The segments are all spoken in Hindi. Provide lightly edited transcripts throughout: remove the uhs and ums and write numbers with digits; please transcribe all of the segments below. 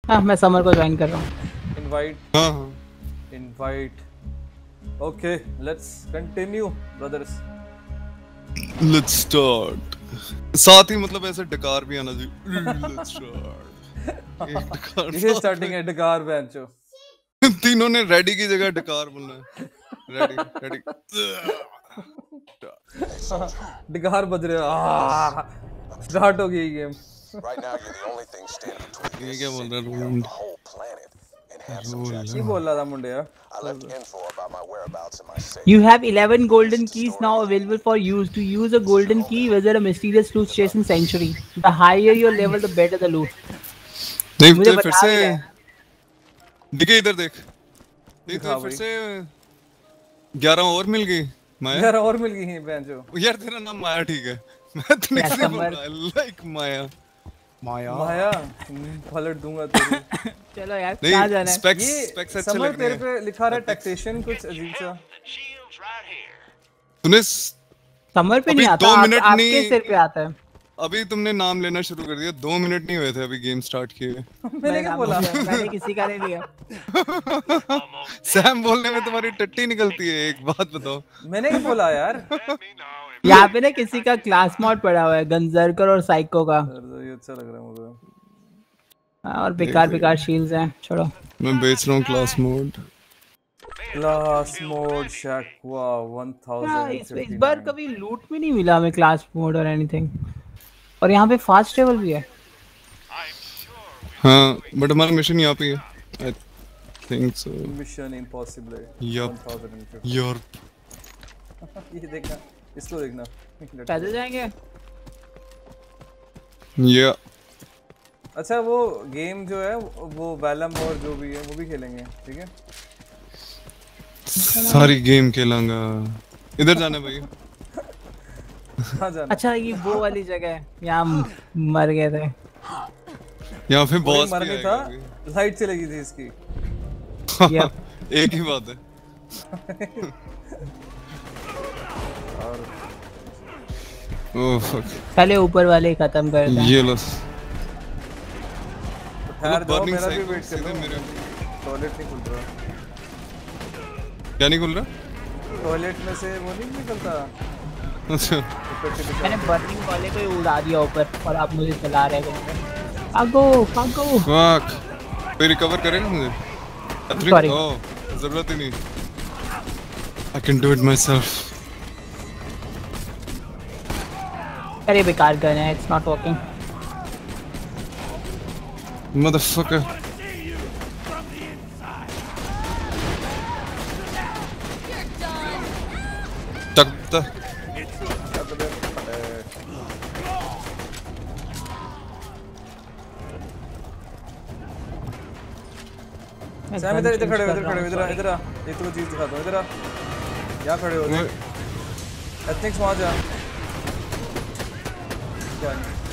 हाँ मैं समर को ज्वाइन कर रहा हूँ। इनवाइट हाँ हाँ invite okay let's continue brothers let's start. साथ ही मतलब ऐसे डकार भी आना चाहिए। Let's start. एक डकार ये साथ स्टार्टिंग है डकार बेंचो में। तीनों ने रेडी की जगह डकार बोलना है। Ready ready. डकार बज रहे स्टार्ट हो गई game Right now, you're the only thing standing between ये this क्या बोल रहा city है and room? the whole planet. And have some roll Jackson. ये बोल रहा था मुंडे यार I left info about my whereabouts in my safe. You have 11 golden It's a keys story. now available for use. To use a golden key, visit a mysterious loot chasing sanctuary. The higher your level, the better the loot. नहीं मुझे तो फिर बता से भी रहा है। दिखे इधर देख। नहीं दिखा तो फिर भाई। से 11 और मिल गई माया। यार और मिल गई है बेंचो यार तेरा नाम माया ठीक है। मैं तो नहीं बोल समर। रहा लाइक माया। माया पलट दूंगा तेरी चलो यार कहाँ नहीं जाना है? स्पेक्स ये स्पेक्स अच्छे समर लग रहे तेरे हैं। पे लिखा रहा है टैक्सेशन कुछ अजीब सा तूने समर पे अभी नहीं आता, 2 मिनट आपके नहीं- सिर पे आता है। अभी तुमने नाम लेना शुरू कर दिया। 2 मिनट नहीं हुए थे अभी गेम स्टार्ट किए। मैंने क्या बोला मैंने किसी का नहीं लिया। सैम बोलने में तुम्हारी टट्टी निकलती है। एक बात बताओ। मैंने क्या बोला यार यहाँ पे ना किसी का क्लास मॉड पड़ा हुआ है, गंजरकर और साइको का। ये अच्छा लग रहा है मुझे हाँ, और बेकार बेकार शील्ड्स हैं। छोड़ो। मैं बेच रहा हूँ क्लास मोड। क्लास मोड शैक वाह हाँ, इस 1059 बार कभी लूट भी नहीं मिला हमें क्लास मोड और एनीथिंग। और यहाँ पे फास्ट ट्रेवल भी है। हाँ बट हमारा मिशन यहाँ पे है। I think so. Mission impossible Yup. 1050 your ये देखना इसको देखना पैदल जाएंगे। या अच्छा वो गेम जो है वो वैलम और जो भी है वो भी खेलेंगे ठीक है सारी गेम खेलांगा। इधर जाना भाई। कहाँ जाना अच्छा ये वो वाली जगह है, यहाँ मर गए थे। यहाँ पे कोई बॉस मर भी नहीं आएगा था अभी। लाइट चलेगी थी इसकी एक ही बात है। और ओह फक। पहले ऊपर वाले खत्म कर दें। ये लो। ठहर जाओ burning मेरा भी cycle वेट कर सीधे लो मेरे- टॉयलेट नहीं खुल रहा क्या नहीं खुल रहा? टॉयलेट में से वो नहीं निकलता अच्छा ऊपर से मैंने बर्निंग वाले को ही उड़ा दिया ऊपर और आप मुझे चला रहे हो। भागो भागो। फक। कोई रिकवर करेगा मुझे? Sorry. ओह जरूरत ही नहीं। I can do it myself. अरे बेकार गन है, it's not working. Motherfucker. Takta. Sam इधर इधर खड़े हो इधर खड़े हो इधर आ, इधर आ एक तो चीज दिखाता हूँ इधर आ यहाँ खड़े हो एथनिक्स वहाँ जा क्या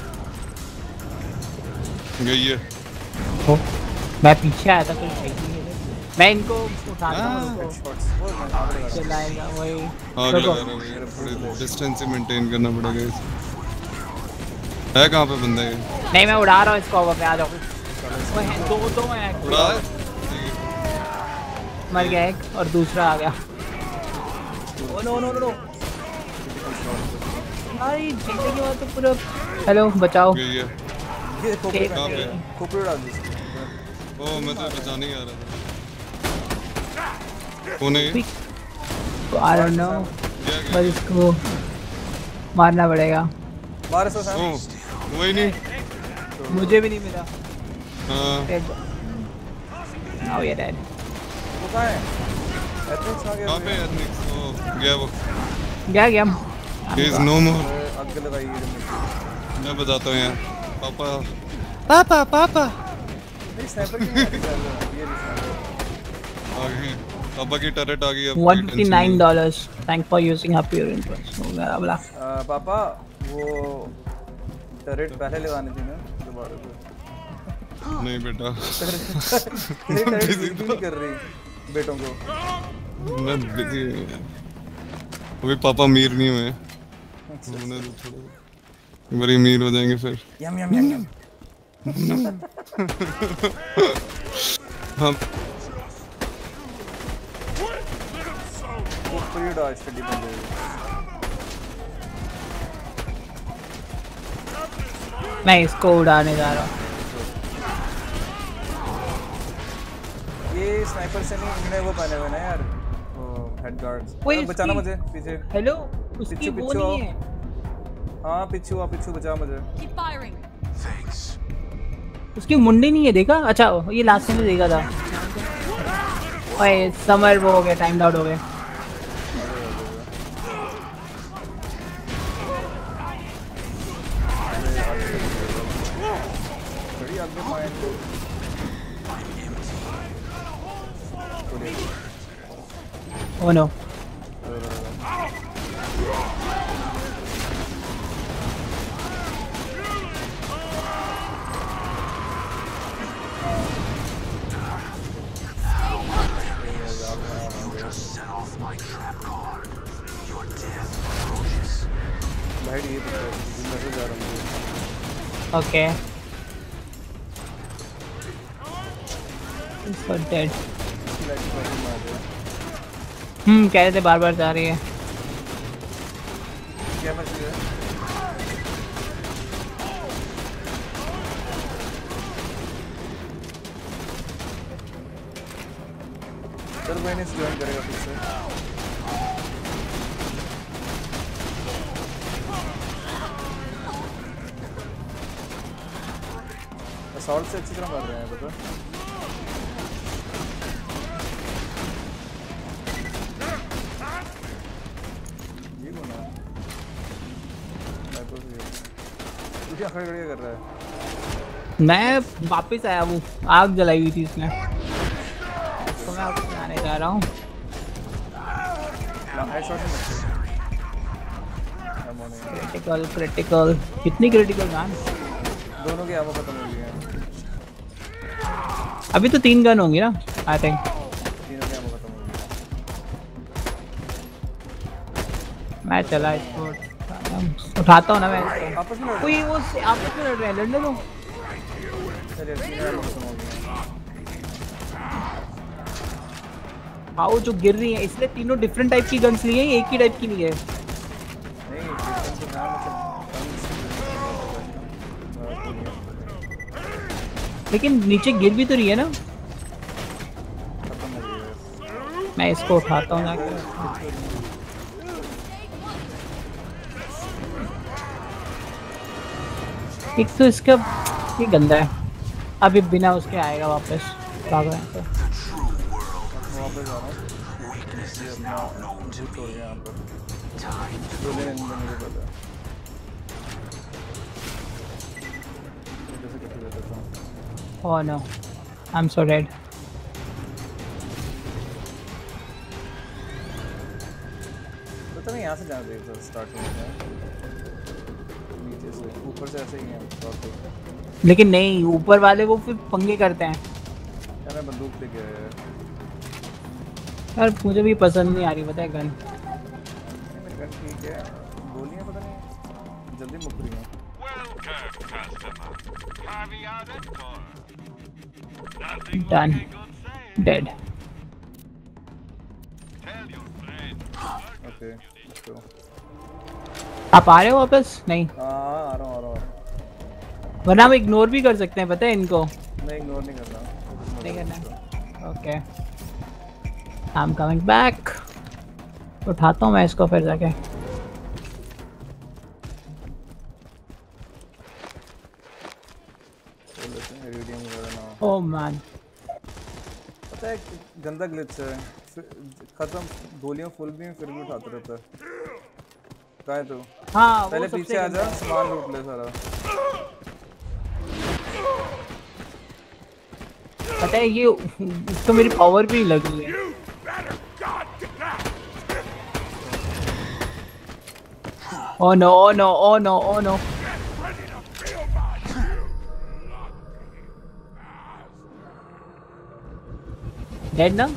गई है। मैं पीछे आया था कोई सही नहीं है। मैं इनको उठाता हूँ उनको शॉट्स वो मैं आगे लगा चलाएगा वही। आगे रुको। लगा रहा हूँ। थोड़ी डिस्टेंस ही मेंटेन करना पड़ेगा इसे। है कहाँ पे बंदा ये? नहीं मैं उड़ा रहा हूँ इसको, अब आ जाओ। वो है दो हैं। उड़ा? मर गया एक और दूसरा आ गया। ओ नो नो नो भाई जीते के बाद तो पूरा। हेलो बचाओ। गई है। ये खोपड़ी कहाँ पे? खोपड़ी उड़ा दी ओह मैं तो बचाने ही आ रहा था। कौन है ये? आई डोंट नो क्या क्या? बस इसको मारना पड़ेगा। बारह सौ सैम ओह वही नहीं। मुझे भी नहीं मिला। हाँ नाउ ये डेड। वो कहाँ है एथनिक्स आ गया कहाँ पे एथनिक्स? ओह गया वो। गया गया। He is no more. आग लगाई है मैं बताता हूँ यार। पापा पापा पापा नहीं स्नाइपर की नहीं आती ये नहीं आ गए। पापा की टरेट आ गई अब। $159 thank for using happy interest हो गया वाला। पापा वो टरेट पहले लगानी थी ना दोबारा से नहीं बेटा। तेरी टरेट यूज भी नहीं कर रही बेटों को मैं बिजी हूँ यार। अभी पापा अमीर नहीं हुए। होने दो थोड़ा। एक बार अमीर हो जाएंगे फिर। यम यम यम यम हम ऊपर ही डॉज स्टडी बंद हो गई। मैं इसको उड़ाने जा रहा हूँ। ये स्नाइपर से नहीं, इनने वो पहने हुए ना यार, वो हेड गार्ड्स। ओए, बचाना इसकी- मुझे पीछे। हेलो, उसकी पिच्छू, वो पिच्छू नहीं है। हाँ पिच्छू बचा मुझे। Keep firing. उसकी मुंडी नहीं है, देखा? अच्छा ये लास्ट टाइम में देखा था। ओए समर वो हो गया, टाइम आउट हो गया। बड़ी आगे माइंड को ओह नो। लाइट ये मैसेज आ रहा है। ओके इसको डेड। लाइट प्रॉब्लम आ गया। कह रहे थे बार बार जा रही है। क्या मैसेज है? सर मैंने ज्वाइन करेगा फिर से। असॉल्ट से अच्छी तरह मार रहे हैं पता। ये बना मैं तो ये क्या खड़े कर रहा है? मैं वापस आया, वो आग जलाई हुई थी इसने, तो मैं वापस आने जा रहा हूँ। हेडशॉट नहीं क्रिटिकल क्रिटिकल, कितनी क्रिटिकल मैन? दोनों की आमो खत्म हो गई है। अभी तो 3 गन होंगी ना आई थिंक। तीनों की आमो खत्म हो गई है। मैं चला इसको उठाता हूँ ना मैं इसको। आपस में लड़ रहे कोई वो आपस में लड़ रहे हैं, लड़ने दो। हैं। चलिए तीनों आमो खत्म हो गई है। हाँ वो जो गिर रही है, इसलिए तीनों डिफरेंट टाइप की गन्स लिए हैं, एक ही टाइप की नहीं है। नहीं सिस्टम तो ना लेकिन नीचे गिर भी तो रही है ना। खत्म हो गई है। मैं इसको उठाता हूँ जाके। एक तो इसका ये गंदा है, अभी बिना उसके आएगा वापस। भाग रहे हैं तो वापस आ रहा हूँ। ये अपना भूत हो गया यहाँ पर। बोले नहीं मुझे पता है। ये कैसे कैसे देता हूँ। Oh no, I am so dead. पता नहीं यहाँ से जाना चाहिए था स्टार्टिंग में। नीचे से ऊपर से ऐसे ही है start पे। लेकिन नहीं, ऊपर वाले वो फिर पंगे करते हैं यार मैं बंदूक लेके आया यार। यार। मुझे भी पसंद नहीं आ रही पता है गन। मेरी गन ठीक है, गोलियाँ पता नहीं जल्दी मुक रही हैं। Done, dead. ओके तो आप आ रहे हो वापस? नहीं, हाँ आ रहा हूँ। वरना हम इग्नोर भी कर सकते हैं पता है इनको। मैं इग्नोर नहीं कर रहा। नहीं करना। Okay, I am coming back. उठाता हूँ मैं इसको फिर जाके। रेडियम वगैरह ना। ओह मैन, पता है गंदा ग्लिच है। खत्म गोलियां फुल भी हैं फिर भी उठाता रहता है। कहाँ है तू? हाँ वो पहले सबसे पीछे आ जा, गंदा है। सामान लूट ले सारा। पता है ये इसको मेरी पावर भी लग रही है। Oh no oh no oh no oh no. Dead ना?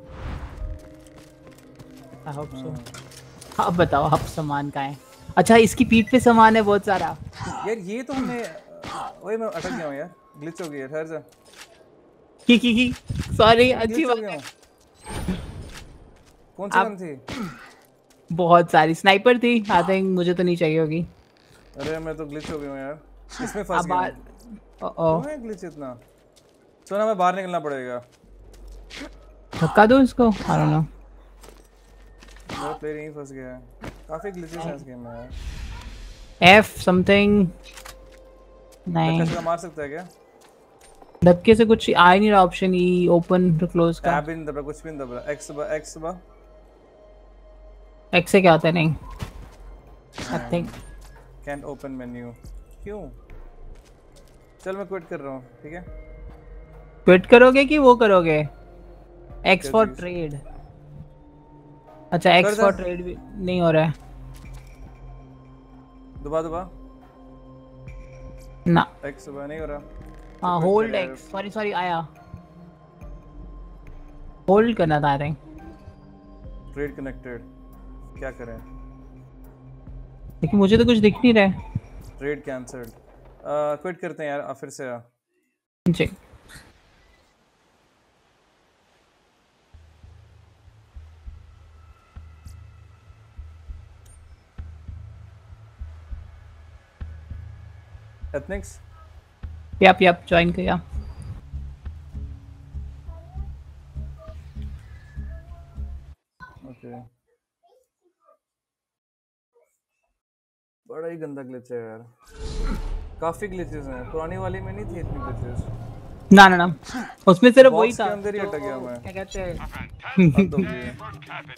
I hope so. अब बताओ आप सामान कहाँ है? अच्छा इसकी पीठ पे सामान है बहुत सारा। यार ये तो हमने ओए मैं अटक गया हूँ यार। ग्लिच हो गई है, ठहर जा। की सॉरी, अच्छी ग्लिच हो बात गया है। हूँ। कौन सी गन थी? बहुत सारी स्नाइपर थी, आई थिंक मुझे तो नहीं चाहिए होगी। अरे मैं तो ग्लिच हो गया हूँ यार, इसमें फंस अब गया बाहर हूँ। क्यों है ग्लिच इतना? सुना, मैं बाहर निकलना पड़ेगा। धक्का दो इसको, आई डोंट नो। मेरा प्लेयर यहीं फंस गया है। काफी ग्लिचेस हैं इस गेम में यार। एफ समथिंग नहीं, धक्का मार सकता है क्या? धक्के से कुछ आ ही नहीं रहा option. E open to close का टैब इन दबा, कुछ भी नहीं दबा। एक्स दबा, एक्स दबा। एक्स से क्या होता है? नहीं, I think can't open menu. क्यों? चल मैं क्विट कर रहा हूँ, ठीक है? क्विट करोगे कि वो करोगे? एक्स क्या फॉर चीज़? ट्रेड। अच्छा, कर एक्स दे। फॉर ट्रेड भी नहीं हो रहा है दबा दबा। ना। एक्स दबा, नहीं हो रहा। हाँ, quit होल्ड कर यार। एक्स, सॉरी सॉरी, आया होल्ड करना था आई थिंक। Trade connected. क्या करें? लेकिन मुझे तो कुछ दिख नहीं रहा है। Trade cancelled. क्विट करते हैं यार, फिर से आ। जी, एथनिक्स। यप ज्वाइन किया। ओके। बड़ा ही गंदा ग्लिच है यार। काफी ग्लिचेस हैं, पुरानी वाली में नहीं थी इतनी ग्लिचेस। ना ना ना, उसमें सिर्फ वही बॉक्स था के अंदर ही जो अटक गया मैं। क्या कहते हैं। हद हो गई है।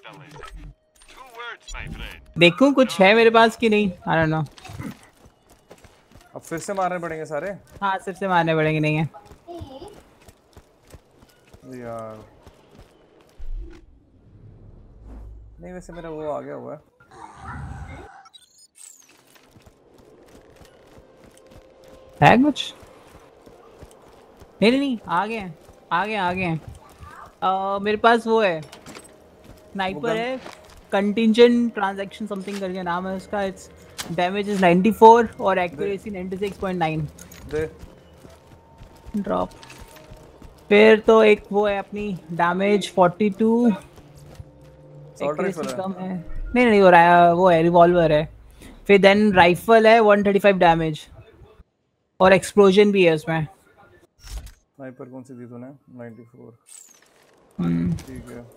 देखूं कुछ है मेरे पास कि नहीं, आई डोंट नो। अब फिर से मारने पड़ेंगे सारे हाँ, सिर्फ से मारने पड़ेंगे, नहीं है यार। नहीं, वैसे मेरा वो आ गया हुआ है। कुछ नहीं, आ गए हैं, आ गए हैं। मेरे पास वो है, स्नाइपर है, कंटिंजेंट ट्रांजैक्शन समथिंग करके नाम है उसका। इट्स डैमेज इज 94 और एक्यूरेसी 96.9। दे। ड्रॉप। फिर तो एक वो है अपनी डैमेज 42, एक्यूरेसी कम है। नहीं हो रहा है, वो है रिवॉल्वर है। फिर देन राइफल है 135 डैमेज और एक्सप्लोजन भी है उसमें। स्नाइपर कौन सी दी तूने? 94। ठीक है।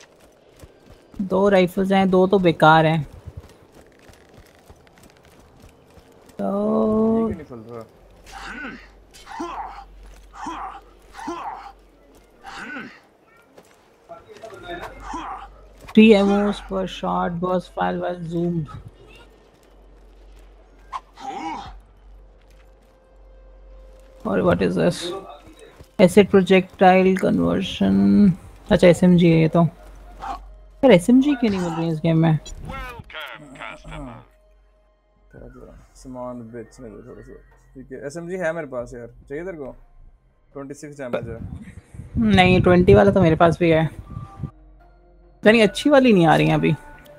2 राइफल्स हैं, 2 तो बेकार हैं। तो ये क्यों नहीं खुल रहा? Three ammos per shot, burst file while zoomed. और what is this? Acid projectile conversion. अच्छा, SMG है ये तो। यार SMG क्यों नहीं मिल रही है इस गेम में? सामान बेचने दो थोड़ा सा। ठीक है, SMG है मेरे पास यार, चाहिए तेरे को? 26 डैमेज है। नहीं, 20 वाला तो मेरे पास भी है, यानी अच्छी वाली नहीं आ रही है अभी।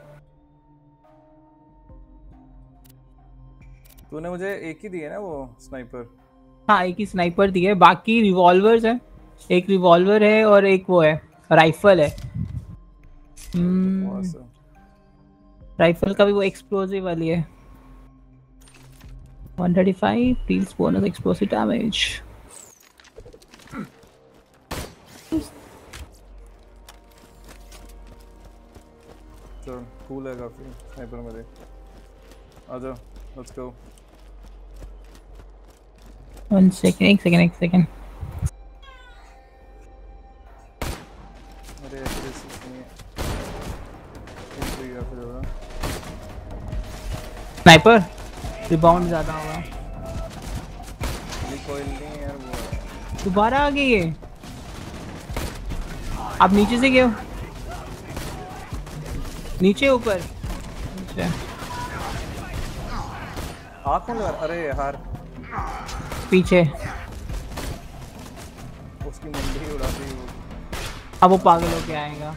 तूने मुझे एक ही दी है ना वो स्नाइपर? हाँ, एक ही स्नाइपर दी है, बाकी रिवॉल्वर्स हैं। एक रिवॉल्वर है और एक वो है राइफल है। राइफल का भी वो एक्सप्लोसिव वाली है। 135 deals bonus explosive damage. चल, कूल है काफी स्नाइपर मेरे। आ जाओ, लेट्स गो। 1 second, एक सेकंड। अरे ऐसे नहीं है। स्नाइपर रिबाउंड ज्यादा होगा। रिकॉइल नहीं है यार वो। दोबारा आ गई है। आप नीचे से गए हो? नीचे ऊपर? अच्छा, आँख में लगा। अरे यार, पीछे। उसकी मुंडी उड़ा दी वो। अब वो पागल होके आएगा।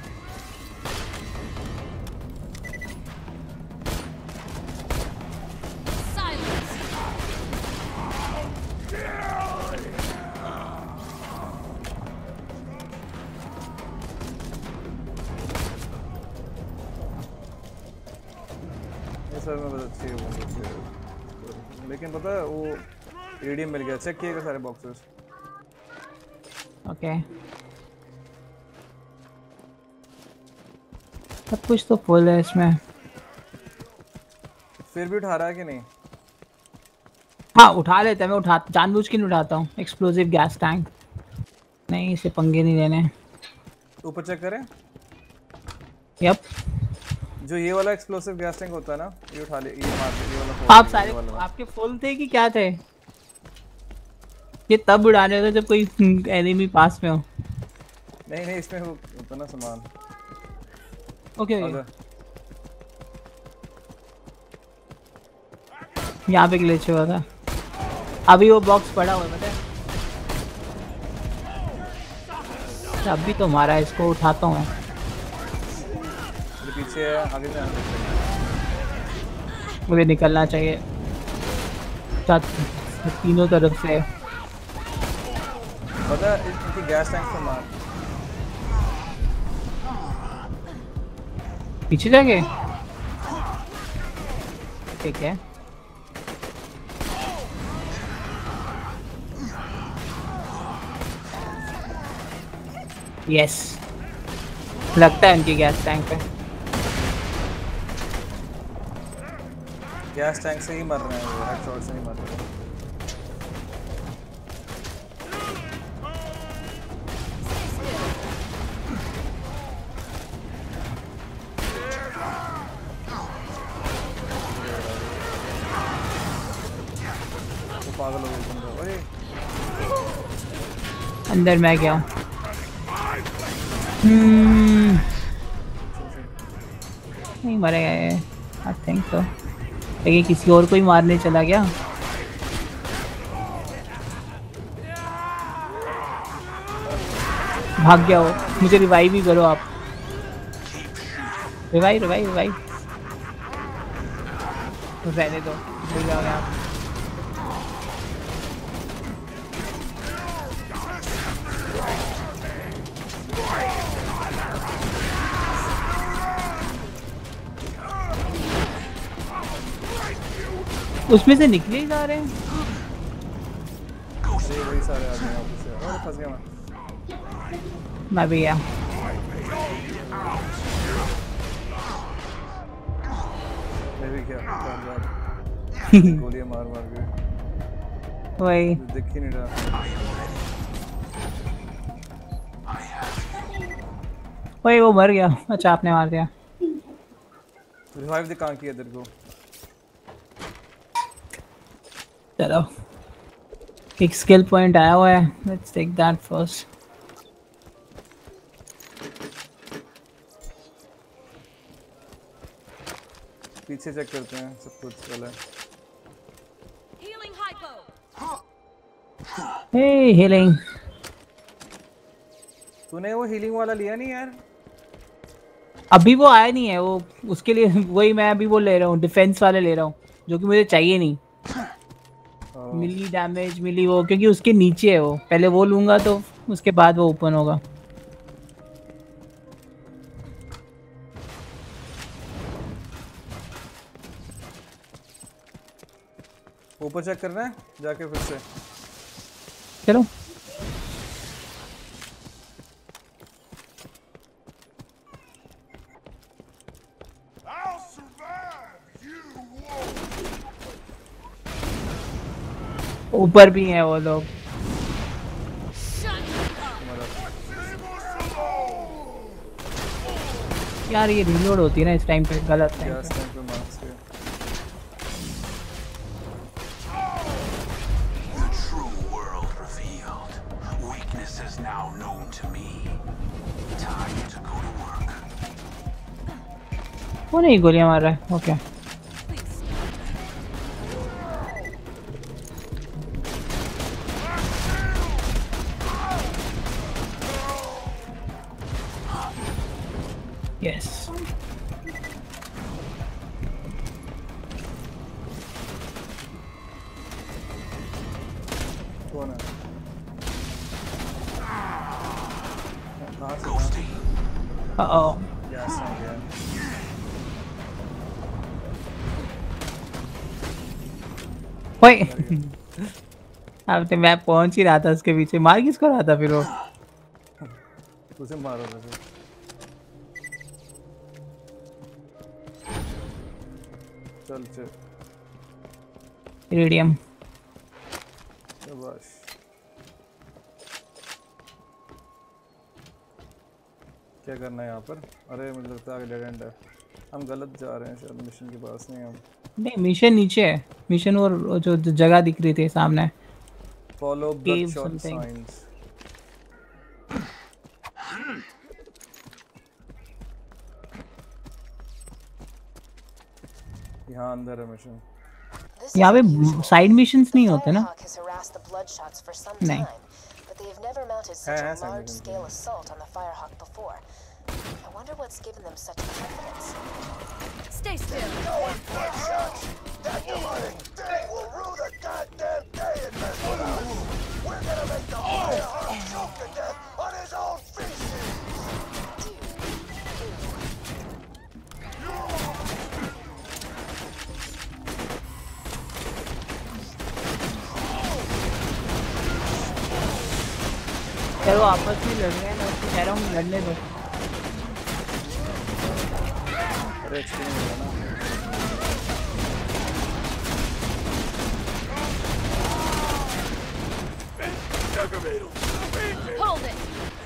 सर में बहुत अच्छी है वो, लेकिन पता है वो एडीएम मिल गया, चेक किएगा सारे बॉक्सेस। ओके सब कुछ तो फुल है इसमें। फिर भी उठा रहा है कि नहीं? हाँ उठा लेते हैं, मैं जानबूझ के नहीं उठाता हूँ। एक्सप्लोसिव गैस टैंक नहीं, इसे पंगे नहीं लेने। ऊपर चेक करें। यप जो ये वाला एक्सप्लोसिव गैस टैंक होता है ना, ये उठा ले, ये मार दे, ये वाला फोड़ आप दे, सारे ये वाला। आपके फुल थे कि क्या थे? ये तब उड़ाने होते जब कोई एनिमी पास में हो। नहीं नहीं, इसमें होता ना सामान। ओके आजा। यहाँ पे ग्लिच हुआ था। अभी वो बॉक्स पड़ा हुआ है पता है। अभी तो मारा, इसको उठाता हूँ मैं। पीछे है, आगे से मुझे निकलना चाहिए तीनों तरफ से। पता है इनकी गैस टैंक से मार। पीछे जाके ठीक है। यस लगता है इनकी गैस टैंक पे। गैस टैंक से ही मर रहे हैं वो, हेडशॉट से नहीं मर रहे। वो पागल हो गए बंदा। अरे अंदर मैं गया हूँ। नहीं मरेगा ये, आई थिंक तो। लेकिन किसी और को ही मारने चला गया। भाग गया वो। मुझे रिवाइव ही करो आप। रिवाइव रिवाइव रिवाइव रहने दो, भूल जाओगे आप। उसमें से निकले ही जा रहे हैं। वही सारे आदमी ऑफिस से। अरे फंस गया मैं भी गया। मैं भी क्या गोलियां मार मार के वही दिख ही नहीं रहा। वही वो मर गया। अच्छा आपने मार दिया। रिवाइव दे कहाँ किया तेरे को? चलो एक स्किल पॉइंट आया हुआ है, लेट्स टेक दैट फर्स्ट। पीछे चेक करते हैं सब कुछ चला है। Hey healing. तूने वो हीलिंग वाला लिया नहीं यार? अभी वो आया नहीं है वो, उसके लिए वही मैं अभी वो ले रहा हूँ, डिफेंस वाले ले रहा हूँ जो कि मुझे चाहिए नहीं। मिली डैमेज मिली वो, क्योंकि उसके नीचे है वो। पहले वो लूंगा तो उसके बाद वो ओपन होगा। ऊपर चेक करना है जाके फिर से। चलो ऊपर भी हैं वो लोग। यार ये रीलोड होती है ना इस टाइम पे, गलत टाइम गैस पे। टैंक पे मार्क्स के। The true world revealed. Weakness is now known to me. Time to go to work. वो नहीं गोलियां मार रहा है। ओके यस कौन है? कहाँ से? ओह गैस टैंक है। ओए अब तो मैं पहुंच ही रहा था उसके पीछे, मार किसको रहा था फिर वो? उसे मारो मुझे। चल चल इरिडियम। शाबाश। क्या करना है यहाँ पर? अरे मुझे लगता है आगे डेड एंड है, हम गलत जा रहे हैं शायद, मिशन के पास नहीं हम। नहीं मिशन नीचे है, मिशन और जो जगह दिख रही थी सामने। Follow Cave bloodshot something. Science. यहाँ अंदर है मिशन। यहाँ पे साइड मिशंस नहीं होते ना? नहीं। But they have never mounted such a large-scale assault on the Firehawk before. I wonder what's given them such confidence. Stay still. That demonic thing will rue the goddamn day it messed with us. We're gonna make the Firehawk choke to death on his own feces. चलो आपस में लड़ रहे हैं ना, तो कह रहा हूँ लड़ने दो। अरे एक्सपीरियंस है ना। Hold it.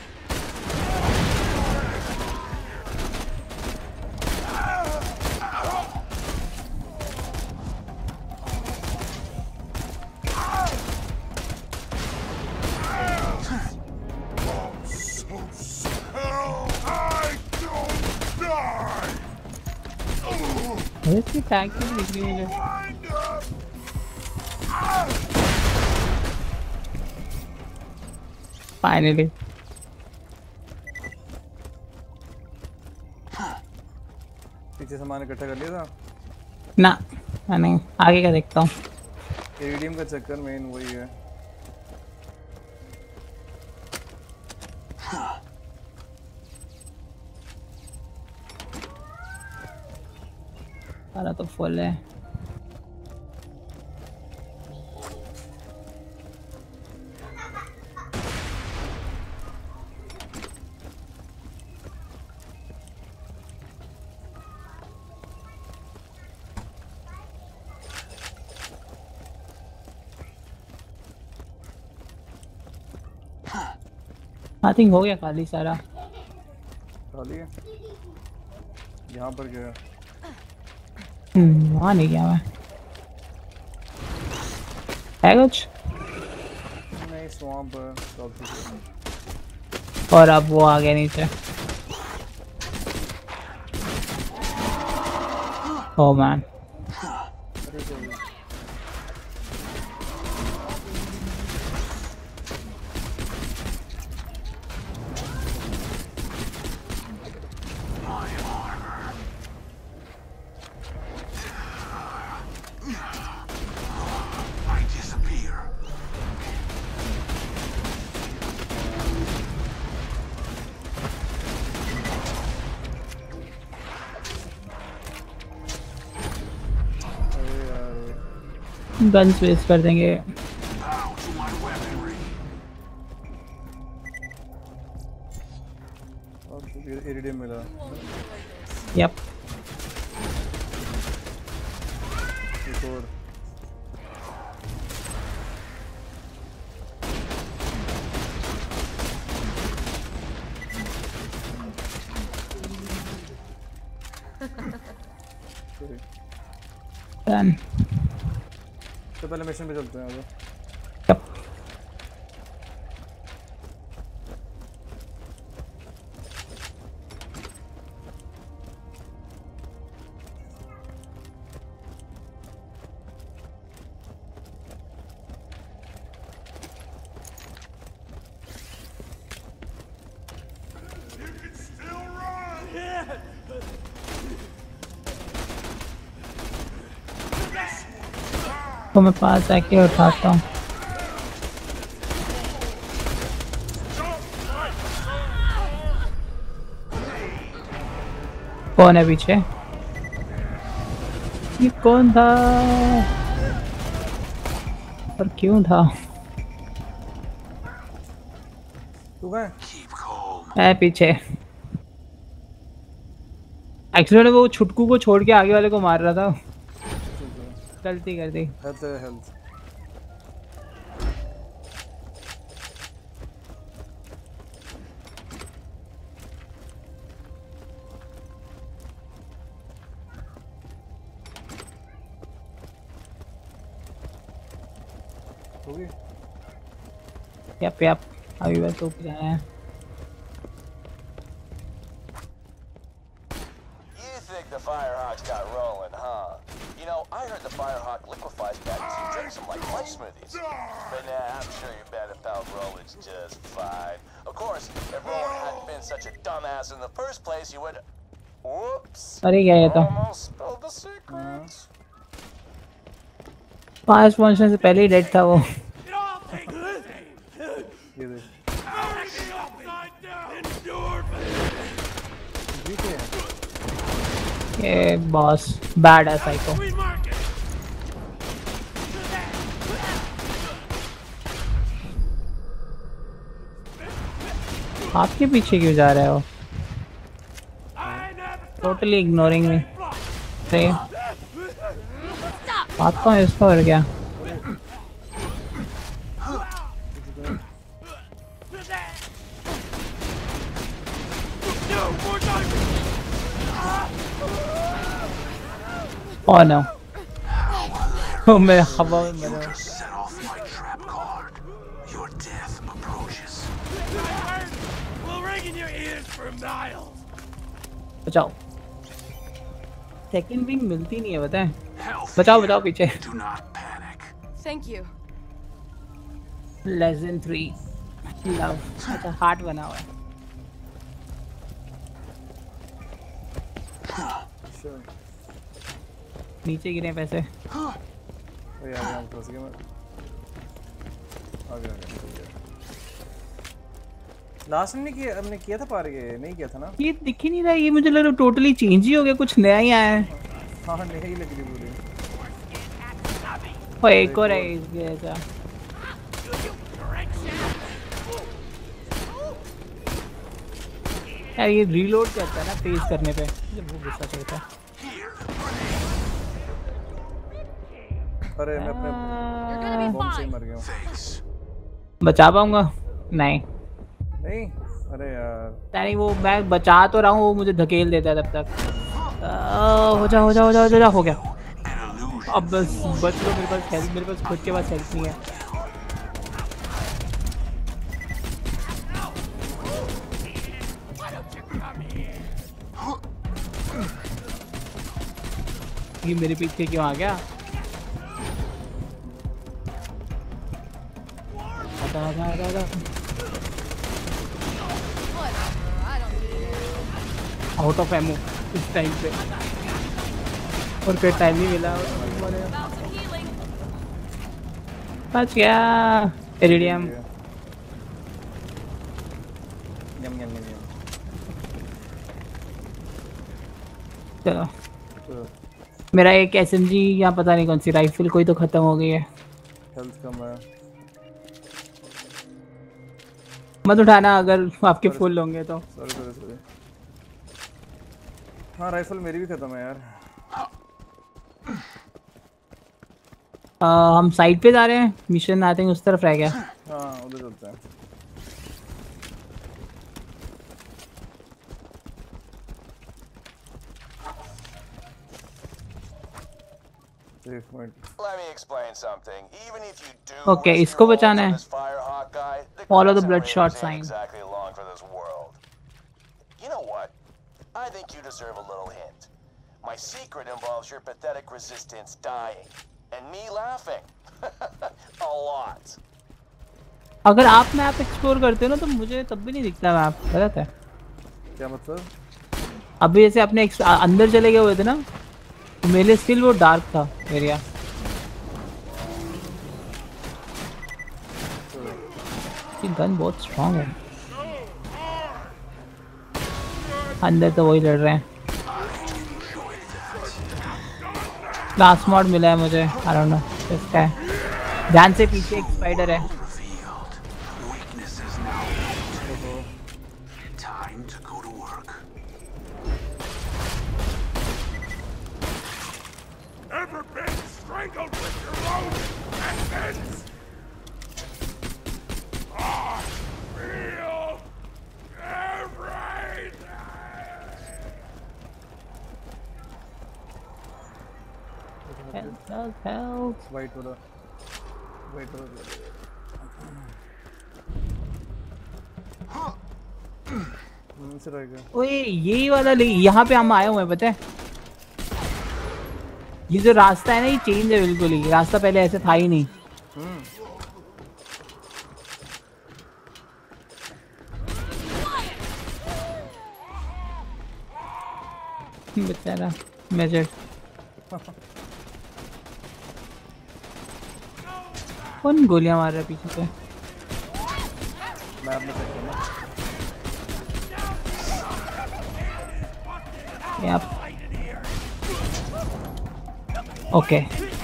इसकी टैंक की दिख रही है। फाइनली पीछे सामान इकट्ठा कर लिया था ना, मैंने आगे का देखता हूँ। एडीएम का चक्कर मेन वही है। सारा तो फुल है। आई थिंक हो गया खाली सारा। खाली है। यहाँ पर क्या है? वहाँ नहीं गया मैं। है कुछ? नहीं स्वैम्प है सब कुछ। और अब वो आ गया नीचे। Oh man. अरे चलो। I disappear. अरे यार गन्स वेस्ट कर देंगे। Bow to my weaponry. अब इरिडियम मिला। यप। एक और। डन। तो पहले मिशन पे चलते हैं आगे। यप। तो मैं पास आके उठाता हूँ। कौन है पीछे? ये कौन था? पर क्यों था? तू कहाँ है? है पीछे। एक्चुअली वो छुटकू को छोड़ के आगे वाले को मार रहा था। गलती कर दी। हेल्थ यप अभी बस ऊपर जाना है। You think the Firehawks got rolling, huh? You know, I heard the Firehawk liquefies bats and drinks them like life smoothies. But nah, I'm sure your bad pal Roland's just fine. Of course, if Roland hadn't been such a dumbass in the first place, you would... Whoops! अरे क्या ये तो? Almost spilled the secrets. 5 पहुंचने से पहले ही डेड था वो। ये बॉस बैड है साइको। आपके पीछे क्यों जा रहे हो? Totally ignoring me. आता हूँ इसको और क्या? Oh no! Oh मैं हवा में मर रहा हूँ। बचाओ। सेकंड विंग मिलती नहीं है बताएं। बचाओ पीछे। Thank you. Less than 3. Love. अच्छा हार्ट बना हुआ है। नीचे गिरे पैसे। लास्ट में नहीं किया, हमने किया था पार, ये नहीं किया था ना? ये दिख ही नहीं रहा, ये मुझे लग रहा है टोटली चेंज ही हो गया, कुछ नया ही आया है। हाँ नया ही लग रही पूरी। ओए एक और है इसके ऐसा। यार ये रीलोड करता है ना तेज करने पे, मुझे बहुत गुस्सा चढ़ता है। अरे मैं अपने बम से मर गया हूँ। बचा पाऊंगा? नहीं। अरे यार नहीं वो मैं बचा तो रहा हूँ, वो मुझे धकेल देता है तब तक। हो जा हो गया। अब बस बच लो, मेरे पास हेल्थ, मेरे पास खुद के पास हेल्थ नहीं है। ये मेरे पीछे क्यों आ गया? आजा। आउट ऑफ एमो इस टाइम पे, और कोई टाइम नहीं मिला। बच गया इरिडियम। चलो मेरा एक एसएमजी या पता नहीं कौन सी राइफल कोई तो खत्म हो गई है। हेल्थ कम है, मत उठाना अगर आपके फुल होंगे तो। सॉरी। हाँ राइफल मेरी भी खत्म है यार। हम साइड पे जा रहे हैं, मिशन आई थिंक उस तरफ रह गया। हाँ उधर चलते हैं। Let me explain something. Even if you do Okay, इसको बचाना है। Follow the bloodshot sign. Exactly along for this world. You know what? I think you deserve a little hint. My secret involves your pathetic resistance dying and me laughing. A lot. अगर आप मैप एक्सप्लोर करते हो ना तो मुझे तब भी नहीं दिखता मैप, गलत है। क्या मतलब? अभी जैसे अपने अंदर चले गए हुए थे ना, तो मेरे लिए स्टिल वो डार्क था एरिया। ये गन बहुत स्ट्रांग है। अंदर तो वही लड़ रहे हैं। लास्ट मॉड मिला है मुझे, आई डोंट नो इसका है। ध्यान से, पीछे एक स्पाइडर है। Weakness is now known. Time to go to work. Ever been strangled with your own hands? I feel everything. Help. White वाला से रहेगा। ओए यही वाला ले, यहाँ पे हम आए हुए हैं, पता है? ये जो रास्ता है ना, ये चेंज है बिल्कुल ही। रास्ता पहले ऐसे था ही नहीं। बेचारा मेजर। कौन गोलियां मार रहा है पीछे से? मैं अपने चेक करना। Yep. Okay.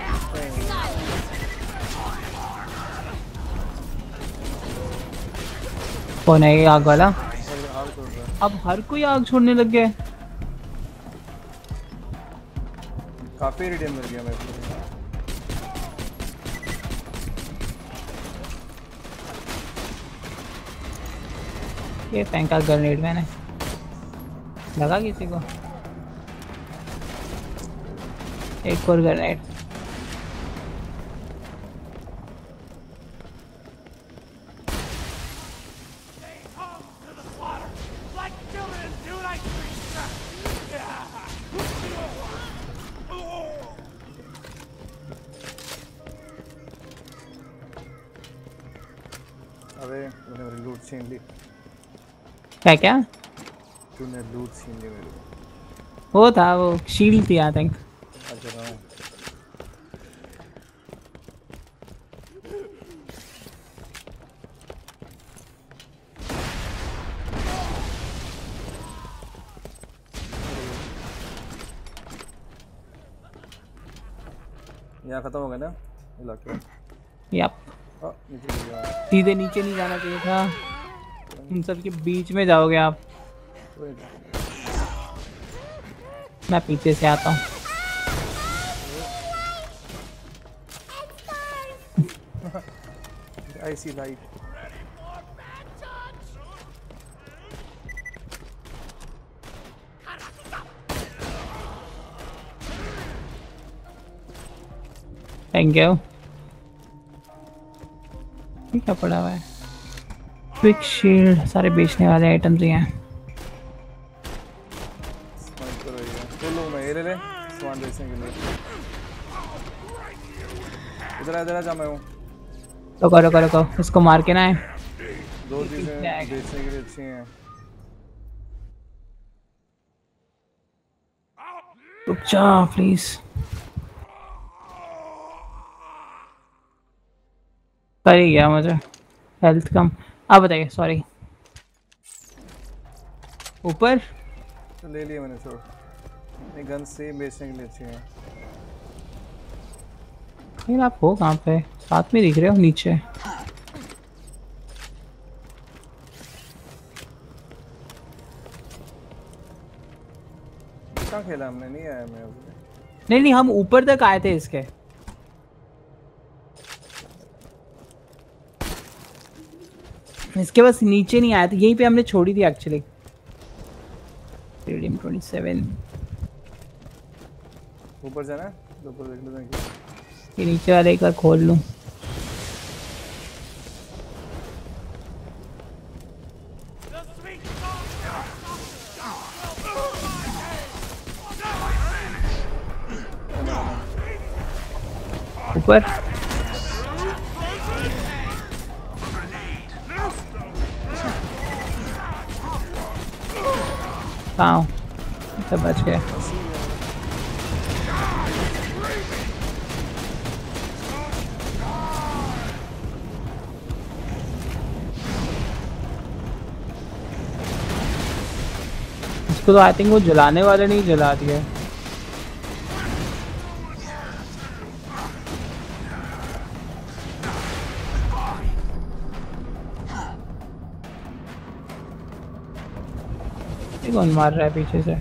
कौन है ये आग वाला? अब हर कोई आग छोड़ने लग गया है। काफी रिडीम मिल गया मेरे को। ये फेंका ग्रेनेड मैंने, लगा किसी को? एक और ग्रेनेड। अबे मैंने मेरी लूट छीन ली। क्या? तूने लूट छीन ली मेरी। वो था, वो शील्ड थी आई थिंक। अच्छा हाँ। यहाँ खत्म हो गया ना इलाके? यप। नीचे गिर गया। सीधे नीचे नहीं जाना चाहिए था, इन सब के बीच में जाओगे आप। मैं पीछे से आता हूँ। I see light. Thank you. क्या पड़ा हुआ है? क्विक शील्ड, सारे बेचने वाले आइटम्स ही हैं। ले सामान बेचने के लिए। इधर जा, मैं हूँ। रुको, इसको मार के ना है। दो चीजें बेचने के लिए अच्छी हैं। रुक जा प्लीज। कर ही गया मुझे, हेल्थ कम। अब बताइए, सॉरी। ऊपर तो ले लिया मैंने, छोड़। गन से बेचने के लिए अच्छी है। फिर आप हो कहाँ पे? साथ में दिख रहे हो नीचे। कहाँ खेला हमने? नहीं आया मैं अभी। नहीं, हम ऊपर तक आए थे इसके। इसके बस नीचे नहीं आए थे, यहीं पे हमने छोड़ी थी एक्चुअली। रेडियम 27 ऊपर जाना है, ऊपर देख लो। ये नीचे वाले एक बार खोल लूं। ऊपर कहाँ? सब बच गए। इसको तो आई थिंक वो जलाने वाले नहीं जला दिया। ये कौन मार रहा है पीछे से?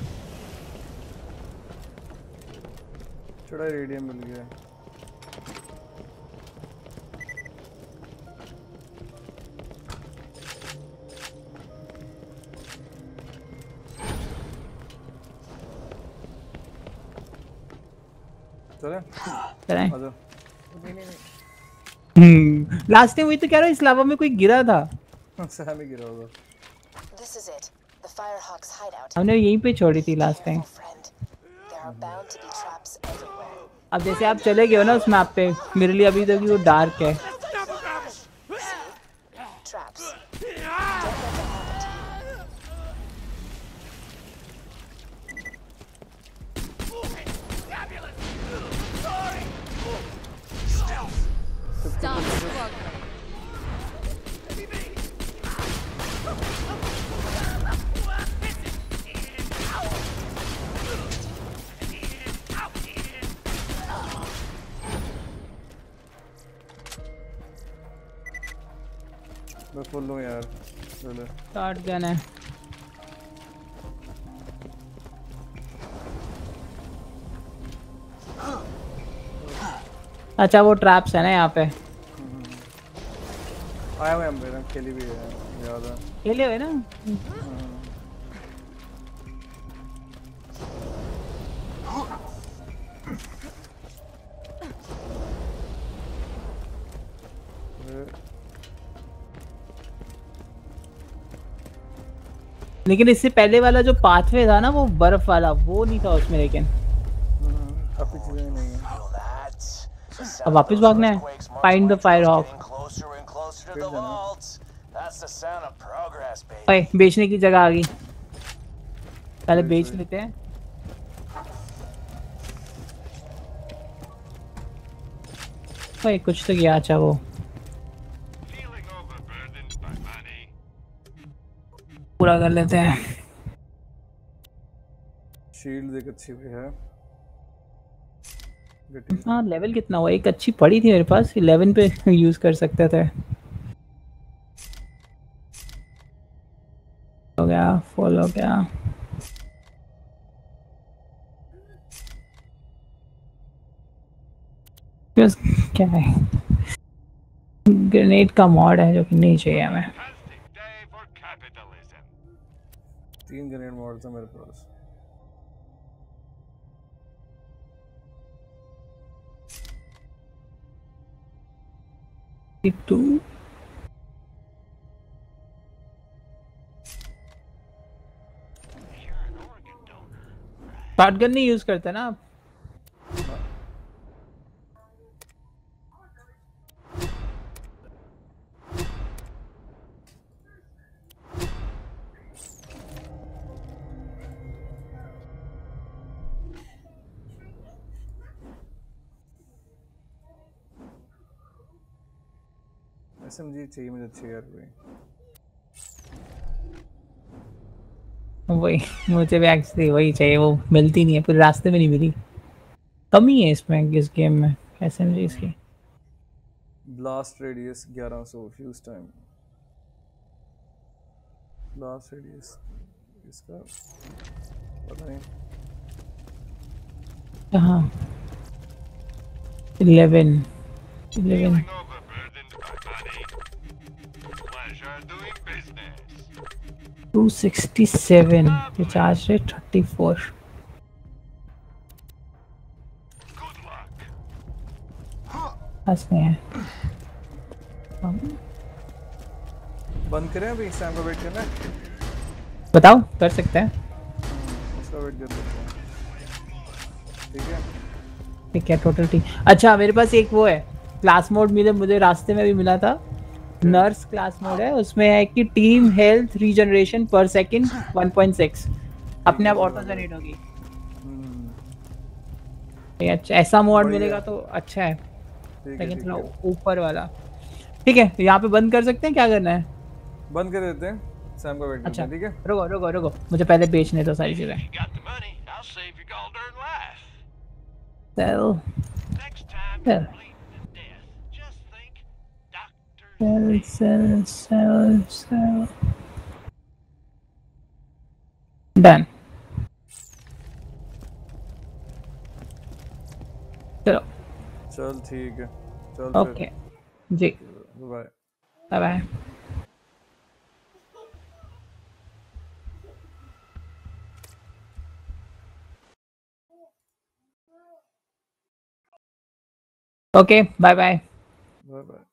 छोटा रेडियम मिल गया। चलें? लास्ट टाइम वही तो कह रहा हूँ, इस लावा में कोई गिरा था। सैम ही गिरा होगा। This is it. The Firehawk's hideout. हमने यहीं पे छोड़ी थी last time. There are bound to be traps everywhere. अब जैसे आप चले गए हो ना उस मैप पे, मेरे लिए अभी तक वो डार्क है। Traps. Don't let them happen to you. Stop struggling. मैं फुल हूँ यार। चलो। शॉट गन है। अच्छा वो ट्रैप्स है ना यहाँ पे। आया हुआ है मेरा, खेली भी है याद है। खेले हुए ना? लेकिन इससे पहले वाला जो पाथवे था ना वो बर्फ वाला, वो नहीं था उसमें। लेकिन काफी चीजें नहीं है। अब वापस भागना है। Find the Firehawk. ओए बेचने की जगह आ गई, पहले बेच लेते हैं। ओए कुछ तो किया। अच्छा वो पूरा कर लेते हैं। शील्ड एक अच्छी भी है। हाँ लेवल कितना हुआ? एक अच्छी पड़ी थी मेरे पास, 11 पे यूज कर सकते थे। हो गया, फुल हो गया। क्या है? ग्रेनेड का मॉड है जो कि नहीं चाहिए हमें। 3 ग्रेनेड मॉड्स है मेरे पास। टू शॉटगन नहीं यूज करते ना आप? एसएमजी चाहिए मुझे अच्छी यार कोई। वही मुझे भी एक्चुअली वही चाहिए, वो मिलती नहीं है, पूरे रास्ते में नहीं मिली। कमी है इसमें, इस गेम में एसएमजी की। Blast radius 1100 fuse time. Blast radius इसका पता नहीं। हाँ 11 267 रिचार्ज रेट 34। नहीं है। बंद करें अभी? सैम को वेट करना है? बताओ, कर सकते हैं। उसका वेट कर लेते हैं। ठीक है ठीक है टोटल ठीक। अच्छा मेरे पास एक वो है क्लास मोड मिले, मुझे रास्ते में भी मिला था। नर्स क्लास मोड है, उसमें है कि team health regeneration per second 1.6 अपने आप ऑटो जनरेट होगी। अच्छा ऐसा मोड मिलेगा तो अच्छा है। लेकिन थोड़ा ऊपर वाला ठीक है। यहाँ पे बंद कर सकते हैं? क्या करना है? बंद कर देते हैं, सैम का वेट करते हैं। ठीक है रुको रुको रुको, मुझे पहले बेचने दो सारी चीजें। Sell. Sell. डन। चलो चल ठीक है, चल ओके जी, bye bye bye. Okay bye bye. Bye bye.